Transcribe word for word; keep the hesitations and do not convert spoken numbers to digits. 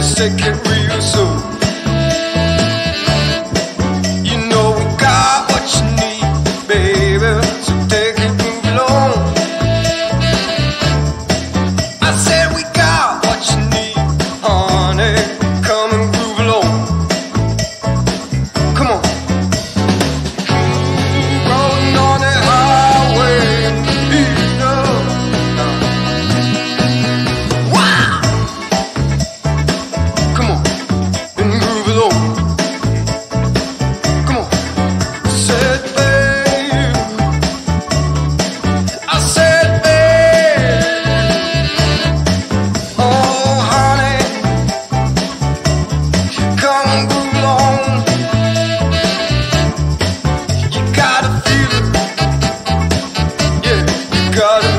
let's take it real soon. You know we got what you need, baby, so take it, move along. I said we got what you need, honey, come and groove along. Come on. Rolling on the highway, you know. Wow! Come on, and groove along. Come on. Said babe, I said babe, oh honey, come and groove along. You gotta feel it, yeah, you gotta